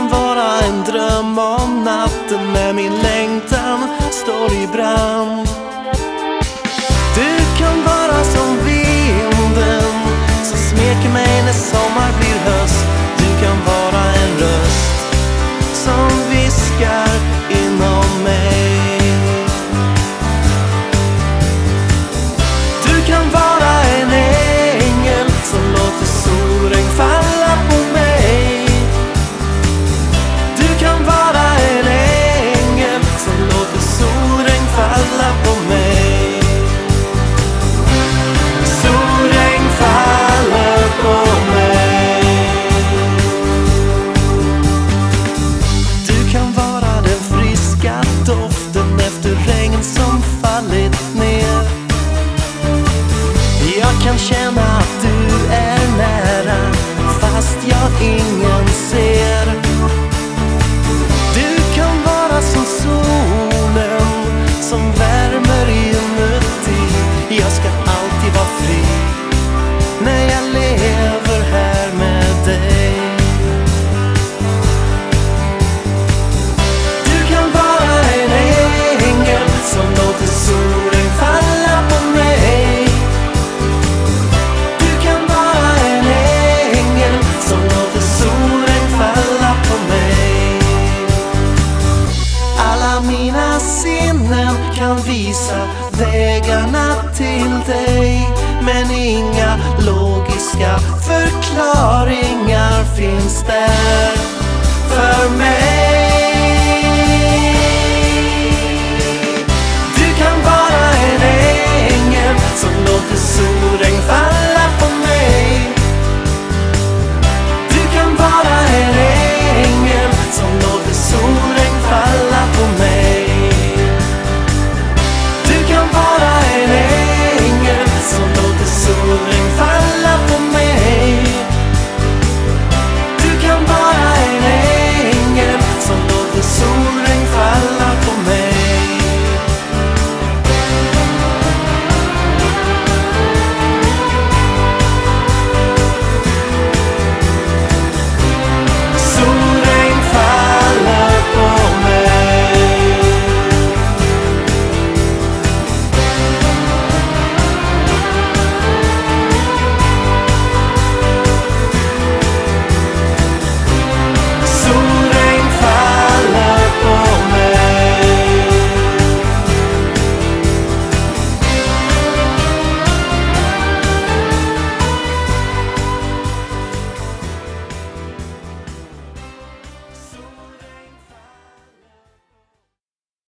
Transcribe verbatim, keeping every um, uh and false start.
kan vara en dröm om natten när min längtan står i brand. Du kan vara som vinden som smeker mig när sommar blir höst. Du kan vara en röst som viskar inom mig. Du kan vara en ängel som låter solregn falla på mig. Du kan vara en ängel som låter solregn falla på mig. Solregn faller på mig. Du kan vara den friska doften efter regn som fallit ner. Jag kan känna att du är nära fast jag ingen ser. Du kan vara som solen som värmer inuti. Jag ska alltid vara fri när jag lever här med dig. Du kan vara en ängel som låter solen falla på mig. Du kan vara en ängel som låter solen falla på mig. Alla mina sinnen kan visa vägarna till dig, men inga logiska förklaringar finns där för mig.